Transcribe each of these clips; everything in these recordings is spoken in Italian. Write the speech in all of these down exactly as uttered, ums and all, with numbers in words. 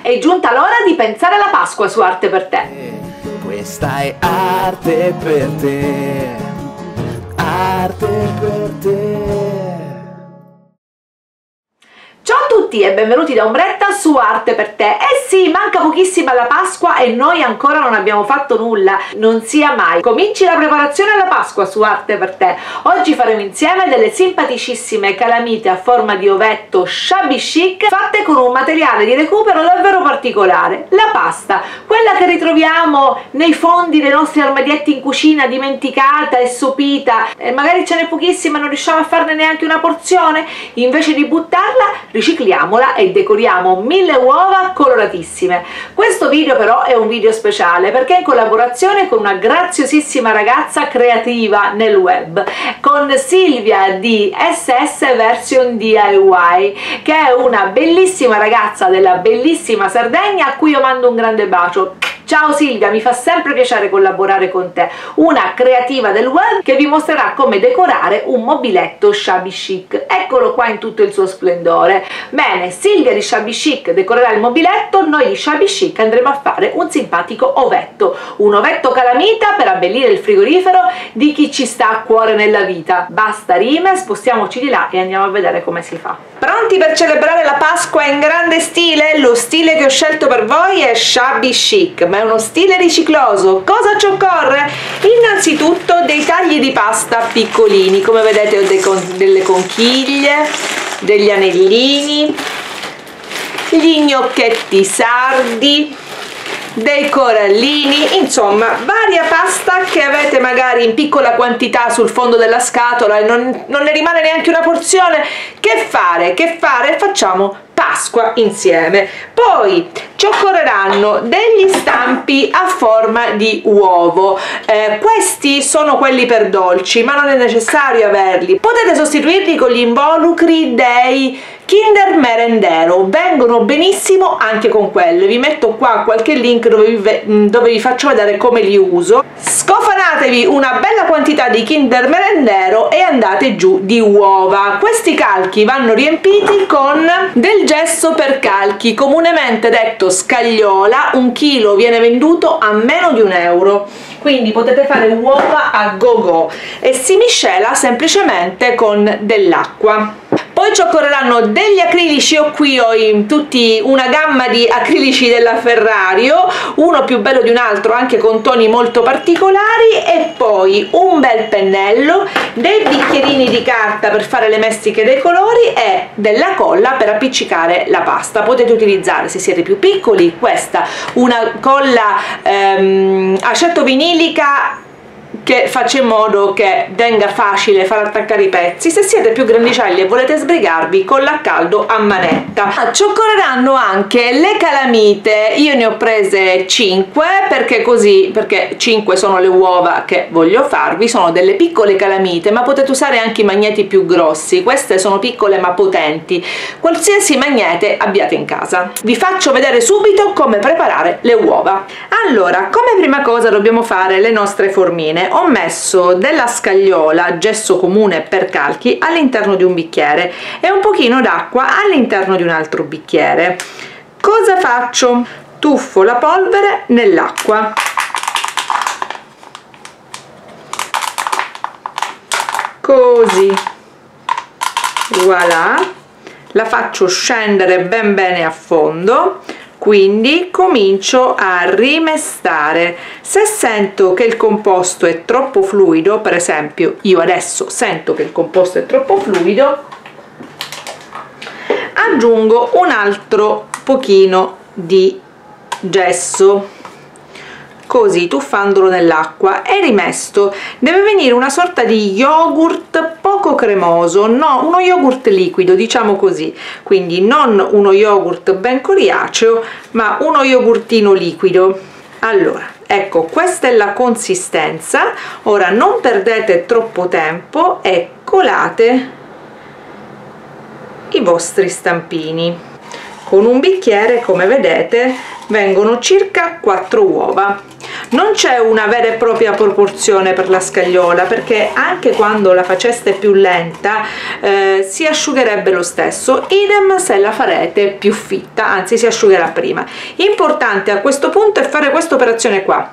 È giunta l'ora di pensare alla Pasqua su Arte per te. Questa è arte per te, arte per te. Ciao a tutti e benvenuti da Ombretta su Arte per te. Eh sì, manca pochissimo alla Pasqua e noi ancora non abbiamo fatto nulla, non sia mai. Cominci la preparazione alla Pasqua su Arte per te. Oggi faremo insieme delle simpaticissime calamite a forma di ovetto shabby chic fatte con un materiale di recupero davvero particolare, la pasta, quella che ritroviamo nei fondi dei nostri armadietti in cucina, dimenticata e sopita, e magari ce n'è pochissima e non riusciamo a farne neanche una porzione. Invece di buttarla, ricicliamola e decoriamo mille uova coloratissime. Questo video però è un video speciale perché è in collaborazione con una graziosissima ragazza creativa nel web, con Silvia di S S Version D I Y, che è una bellissima ragazza della bellissima Sardegna a cui io mando un grande bacio. Ciao Silvia, mi fa sempre piacere collaborare con te, una creativa del web che vi mostrerà come decorare un mobiletto shabby chic. Eccolo qua in tutto il suo splendore. Bene, Silvia di Shabby Chic decorerà il mobiletto, noi di Shabby Chic andremo a fare un simpatico ovetto, un ovetto calamita per abbellire il frigorifero di chi ci sta a cuore nella vita. Basta rime, spostiamoci di là e andiamo a vedere come si fa. Pronti per celebrare la Pasqua in grande stile? Lo stile che ho scelto per voi è Shabby Chic, ma è uno stile ricicloso. Cosa ci occorre? Innanzitutto dei tagli di pasta piccolini, come vedete ho dei con delle conchiglie, degli anellini, gli gnocchetti sardi, dei corallini, insomma varia pasta che avete magari in piccola quantità sul fondo della scatola e non, non ne rimane neanche una porzione. Che fare? Che fare? Facciamo Pasqua insieme. Poi ci occorreranno degli stampi a forma di uovo, eh, questi sono quelli per dolci ma non è necessario averli, potete sostituirli con gli involucri dei Kinder Merendero, vengono benissimo anche con quelli. Vi metto qua qualche link dove vi, dove vi faccio vedere come li uso. Scofanatevi una bella quantità di Kinder Merendero e andate giù di uova. Questi calchi vanno riempiti con del gesso per calchi, comunemente detto scagliola. Un chilo viene venduto a meno di un euro, quindi potete fare uova a go go e si miscela semplicemente con dell'acqua. Poi ci occorreranno degli acrilici, io qui ho in tutti una gamma di acrilici della Ferrario, uno più bello di un altro anche con toni molto particolari, e poi un bel pennello, dei bicchierini di carta per fare le mestiche dei colori e della colla per appiccicare la pasta. Potete utilizzare, se siete più piccoli, questa, una colla ehm, aceto vinilica che faccia in modo che venga facile far attaccare i pezzi. Se siete più grandicelli e volete sbrigarvi, con a caldo a manetta. Ci occorreranno anche le calamite, io ne ho prese cinque perché così, perché cinque sono le uova che voglio farvi, sono delle piccole calamite ma potete usare anche i magneti più grossi, queste sono piccole ma potenti, qualsiasi magnete abbiate in casa. Vi faccio vedere subito come preparare le uova. Allora, come prima cosa dobbiamo fare le nostre formine. Ho messo della scagliola, gesso comune per calchi, all'interno di un bicchiere e un pochino d'acqua all'interno di un altro bicchiere. Cosa faccio? Tuffo la polvere nell'acqua. Così. Voilà. La faccio scendere ben bene a fondo. Quindi comincio a rimestare. Se sento che il composto è troppo fluido, per esempio io adesso sento che il composto è troppo fluido, aggiungo un altro pochino di gesso, così tuffandolo nell'acqua, e rimesto. Deve venire una sorta di yogurt poco cremoso, no, uno yogurt liquido, diciamo così, quindi non uno yogurt ben coriaceo ma uno yogurtino liquido. Allora, ecco, questa è la consistenza. Ora non perdete troppo tempo e colate i vostri stampini. Con un bicchiere, come vedete, vengono circa quattro uova. Non c'è una vera e propria proporzione per la scagliola, perché anche quando la faceste più lenta eh, si asciugherebbe lo stesso, idem se la farete più fitta, anzi si asciugherà prima. Importante a questo punto è fare questa operazione qua.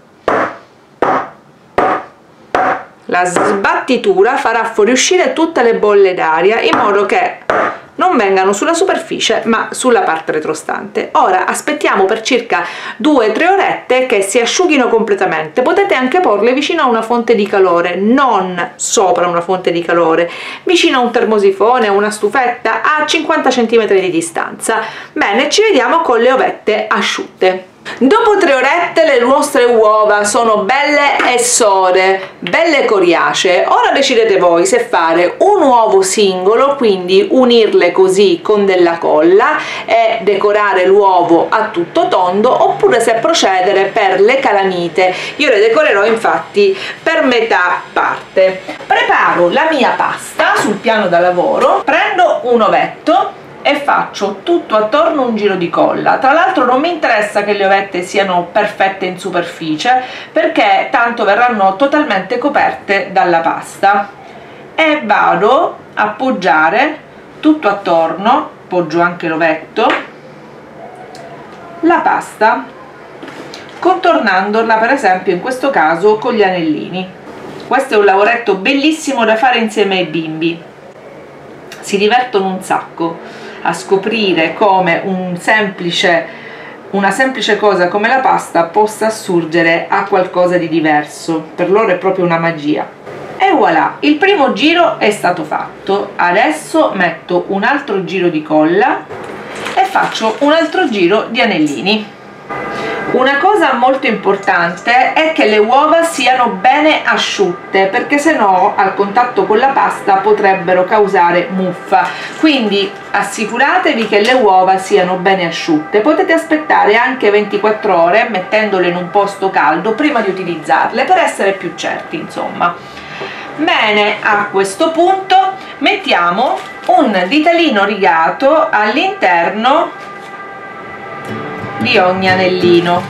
La sbattitura farà fuoriuscire tutte le bolle d'aria in modo che non vengano sulla superficie ma sulla parte retrostante. Ora aspettiamo per circa due tre orette che si asciughino completamente. Potete anche porle vicino a una fonte di calore, non sopra una fonte di calore, vicino a un termosifone, una stufetta a cinquanta centimetri di distanza. Bene, ci vediamo con le ovette asciutte. Dopo tre orette le nostre uova sono belle e sode, belle coriacee. Ora decidete voi se fare un uovo singolo, quindi unirle così con della colla e decorare l'uovo a tutto tondo, oppure se procedere per le calamite. Io le decorerò infatti per metà parte. Preparo la mia pasta sul piano da lavoro, prendo un ovetto e faccio tutto attorno un giro di colla. Tra l'altro non mi interessa che le ovette siano perfette in superficie, perché tanto verranno totalmente coperte dalla pasta, e vado a appoggiare tutto attorno, appoggio anche l'ovetto, la pasta, contornandola per esempio in questo caso con gli anellini. Questo è un lavoretto bellissimo da fare insieme ai bimbi, si divertono un sacco a scoprire come un semplice, una semplice cosa come la pasta possa assurgere a qualcosa di diverso. Per loro è proprio una magia. E voilà, il primo giro è stato fatto. Adesso metto un altro giro di colla e faccio un altro giro di anellini. Una cosa molto importante è che le uova siano bene asciutte, perché se no al contatto con la pasta potrebbero causare muffa, quindi assicuratevi che le uova siano bene asciutte. Potete aspettare anche ventiquattro ore mettendole in un posto caldo prima di utilizzarle, per essere più certi, insomma. Bene, a questo punto mettiamo un ditalino rigato all'interno di ogni anellino.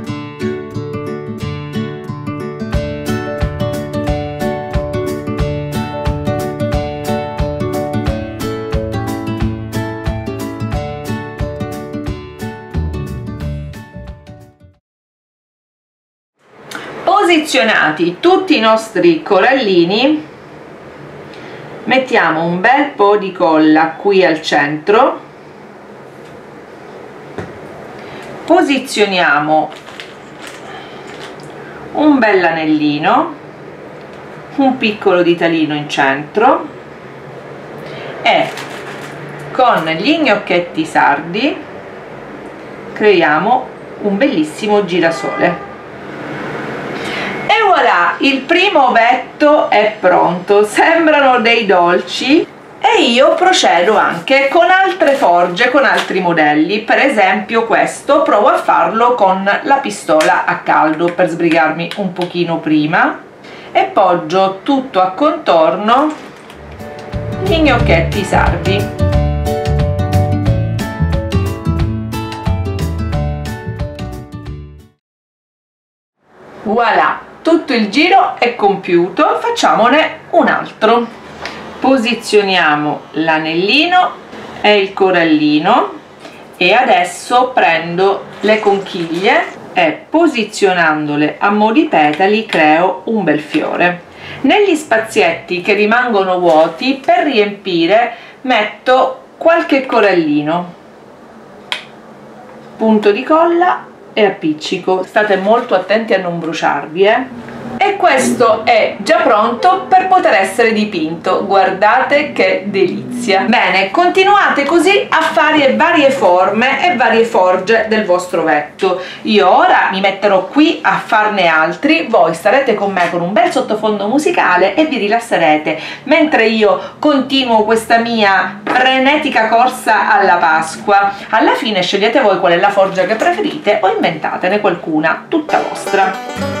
Posizionati tutti i nostri corallini, mettiamo un bel po' di colla qui al centro, posizioniamo un bel anellino, un piccolo ditalino in centro e con gli gnocchetti sardi creiamo un bellissimo girasole. E voilà, il primo ovetto è pronto, sembrano dei dolci. E io procedo anche con altre forge, con altri modelli. Per esempio questo provo a farlo con la pistola a caldo per sbrigarmi un pochino prima, e poggio tutto a contorno gli gnocchetti sardi. Voilà, tutto il giro è compiuto, facciamone un altro. Posizioniamo l'anellino e il corallino e adesso prendo le conchiglie e posizionandole a mo' di petali creo un bel fiore. Negli spazietti che rimangono vuoti, per riempire metto qualche corallino, punto di colla e appiccico. State molto attenti a non bruciarvi, eh? E questo è già pronto per poter essere dipinto. Guardate che delizia! Bene, continuate così a fare varie forme e varie forge del vostro ovetto. Io ora mi metterò qui a farne altri, voi starete con me con un bel sottofondo musicale e vi rilasserete mentre io continuo questa mia frenetica corsa alla Pasqua. Alla fine scegliete voi qual è la forgia che preferite o inventatene qualcuna tutta vostra.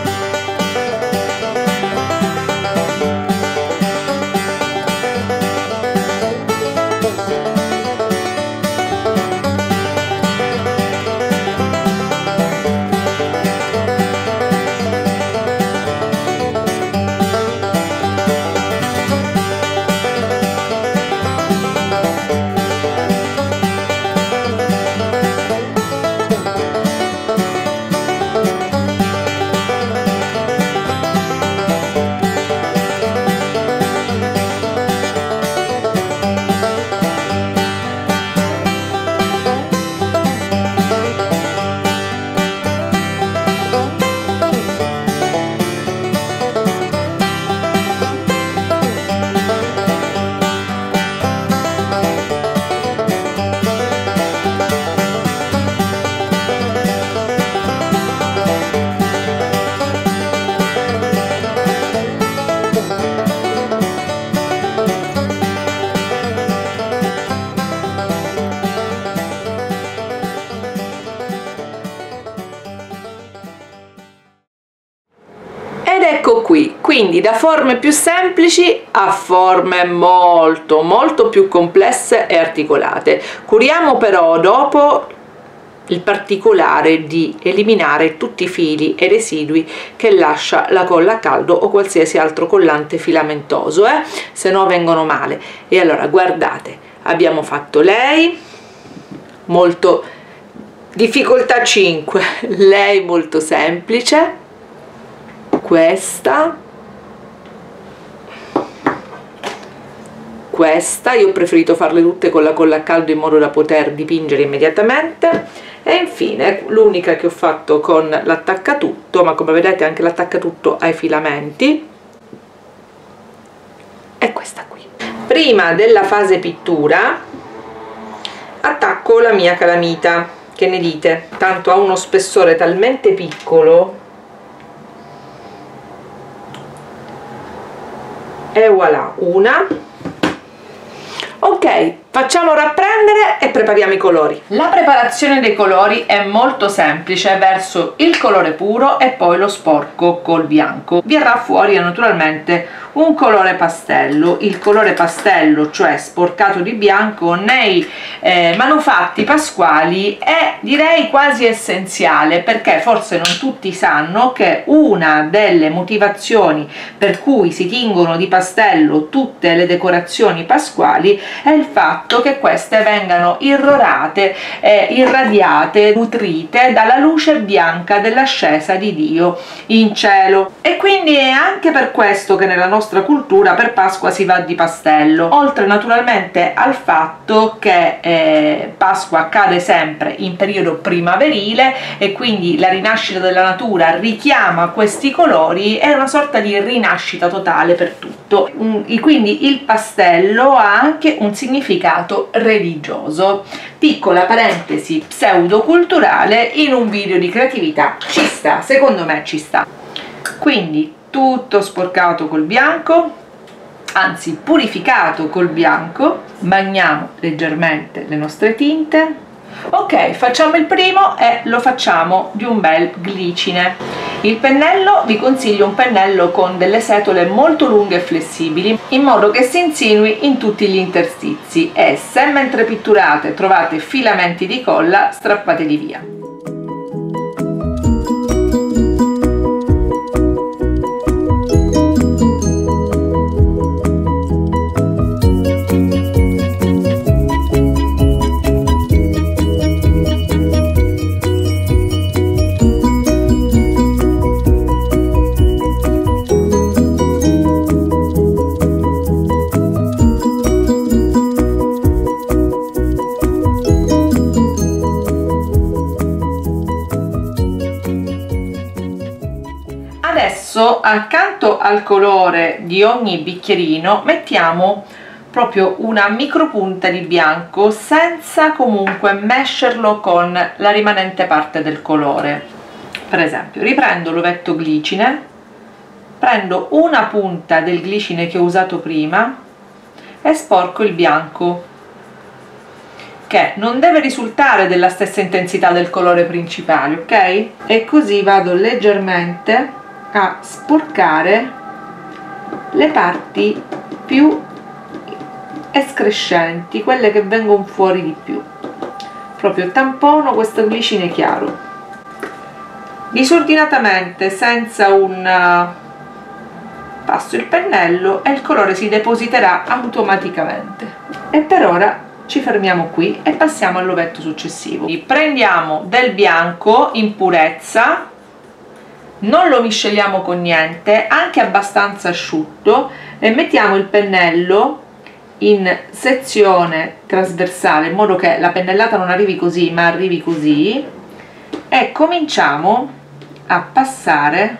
Ecco qui, quindi da forme più semplici a forme molto molto più complesse e articolate. Curiamo però dopo il particolare di eliminare tutti i fili e residui che lascia la colla a caldo o qualsiasi altro collante filamentoso, eh? Se no vengono male. E allora guardate, abbiamo fatto lei, molto difficoltà cinque, lei molto semplice, questa, questa, io ho preferito farle tutte con la colla a caldo in modo da poter dipingere immediatamente, e infine l'unica che ho fatto con l'attaccatutto, ma come vedete anche l'attaccatutto ha i filamenti, è questa qui. Prima della fase pittura attacco la mia calamita, che ne dite? Tanto ha uno spessore talmente piccolo, e voilà, una. Ok, facciamo rapprendere e prepariamo i colori. La preparazione dei colori è molto semplice, verso il colore puro e poi lo sporco col bianco. Verrà fuori naturalmente un colore pastello. Il colore pastello, cioè sporcato di bianco, nei eh, manufatti pasquali è, direi, quasi essenziale, perché forse non tutti sanno che una delle motivazioni per cui si tingono di pastello tutte le decorazioni pasquali è il fatto che queste vengano irrorate e irradiate, nutrite dalla luce bianca dell'ascesa di Dio in cielo. E quindi è anche per questo che nella nostra cultura per Pasqua si va di pastello, oltre naturalmente al fatto che eh, Pasqua accade sempre in periodo primaverile e quindi la rinascita della natura richiama questi colori, è una sorta di rinascita totale per tutto. Quindi il pastello ha anche un significato religioso. Piccola parentesi pseudoculturale in un video di creatività, ci sta, secondo me ci sta. Quindi tutto sporcato col bianco, anzi purificato col bianco, bagniamo leggermente le nostre tinte. Ok, facciamo il primo e lo facciamo di un bel glicine. Il pennello, vi consiglio un pennello con delle setole molto lunghe e flessibili, in modo che si insinui in tutti gli interstizi, e se mentre pitturate trovate filamenti di colla, strappateli via. Adesso accanto al colore di ogni bicchierino mettiamo proprio una micropunta di bianco, senza comunque mescerlo con la rimanente parte del colore. Per esempio, riprendo l'ovetto glicine, prendo una punta del glicine che ho usato prima e sporco il bianco, che non deve risultare della stessa intensità del colore principale, ok? E così vado leggermente a sporcare le parti più escrescenti, quelle che vengono fuori di più. Proprio tampono questo glicine chiaro, disordinatamente, senza un passo il pennello e il colore si depositerà automaticamente. E per ora ci fermiamo qui e passiamo all'ovetto successivo. Prendiamo del bianco in purezza, non lo misceliamo con niente, anche abbastanza asciutto, e mettiamo il pennello in sezione trasversale, in modo che la pennellata non arrivi così ma arrivi così, e cominciamo a passare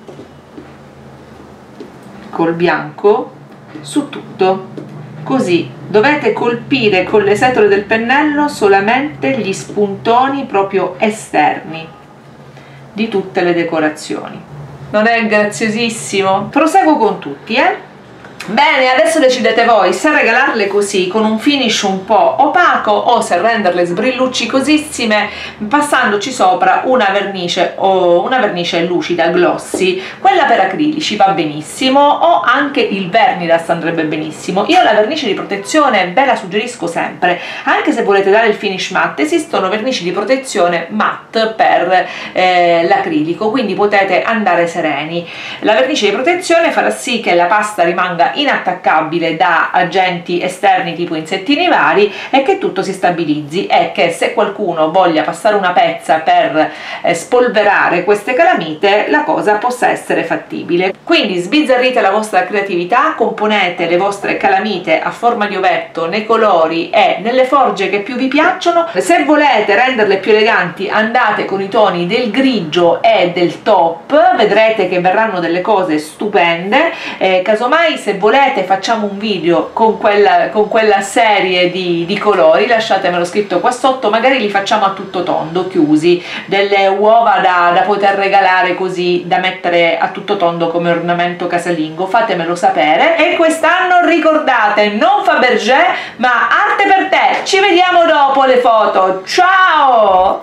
col bianco su tutto. Così dovete colpire con le setole del pennello solamente gli spuntoni proprio esterni di tutte le decorazioni. Non è graziosissimo? Proseguo con tutti, eh? Bene, adesso decidete voi se regalarle così con un finish un po' opaco o se renderle sbrilluccicosissime passandoci sopra una vernice o una vernice lucida glossy. Quella per acrilici va benissimo, o anche il Vernidas andrebbe benissimo. Io la vernice di protezione ve la suggerisco sempre, anche se volete dare il finish matte. Esistono vernici di protezione matte per eh, l'acrilico, quindi potete andare sereni. La vernice di protezione farà sì che la pasta rimanga inattaccabile da agenti esterni tipo insettini vari e che tutto si stabilizzi, e che se qualcuno voglia passare una pezza per eh, spolverare queste calamite la cosa possa essere fattibile. Quindi sbizzarrite la vostra creatività, componete le vostre calamite a forma di ovetto nei colori e nelle forge che più vi piacciono. Se volete renderle più eleganti andate con i toni del grigio e del top, vedrete che verranno delle cose stupende. Eh, casomai se volete facciamo un video con quella, con quella serie di, di colori, lasciatemelo scritto qua sotto, magari li facciamo a tutto tondo, chiusi, delle uova da, da poter regalare così, da mettere a tutto tondo come ornamento casalingo, fatemelo sapere. E quest'anno ricordate, non Fabergé ma arte per te. Ci vediamo dopo le foto, ciao!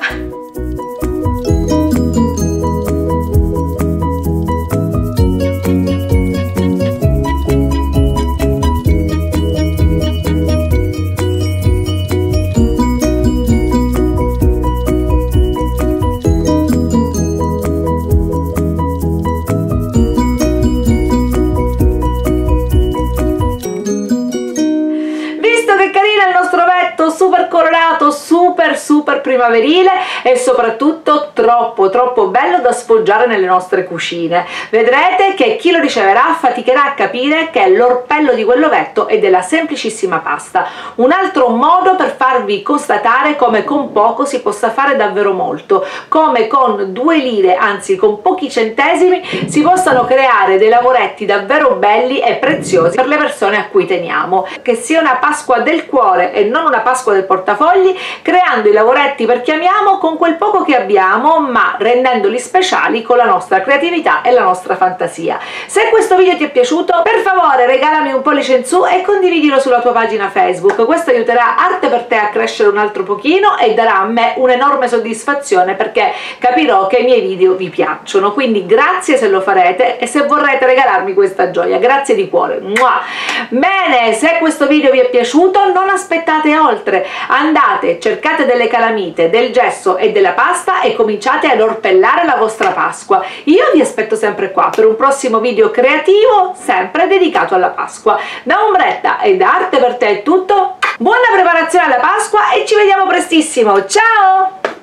Super colorato, super super primaverile e soprattutto troppo troppo bello da sfoggiare nelle nostre cucine. Vedrete che chi lo riceverà faticherà a capire che è l'orpello di quell'ovetto e della semplicissima pasta. Un altro modo per farvi constatare come con poco si possa fare davvero molto, come con due lire, anzi con pochi centesimi, si possano creare dei lavoretti davvero belli e preziosi per le persone a cui teniamo. Che sia una Pasqua del cuore e non una Pasqua del portafogli, creando i lavoretti per chi amiamo con quel poco che abbiamo, ma rendendoli speciali con la nostra creatività e la nostra fantasia. Se questo video ti è piaciuto, per favore regalami un pollice in su e condividilo sulla tua pagina Facebook. Questo aiuterà Arte per te a crescere un altro pochino e darà a me un'enorme soddisfazione, perché capirò che i miei video vi piacciono. Quindi grazie se lo farete e se vorrete regalarmi questa gioia, grazie di cuore. Mua! Bene, se questo video vi è piaciuto non aspettate oltre, andate, cercate delle calamite, del gesso e della pasta e cominciate ad orpellare la vostra Pasqua. Io vi aspetto sempre qua per un prossimo video creativo sempre dedicato alla Pasqua. Da Ombretta e da Arte per te è tutto, buona preparazione alla Pasqua e ci vediamo prestissimo, ciao!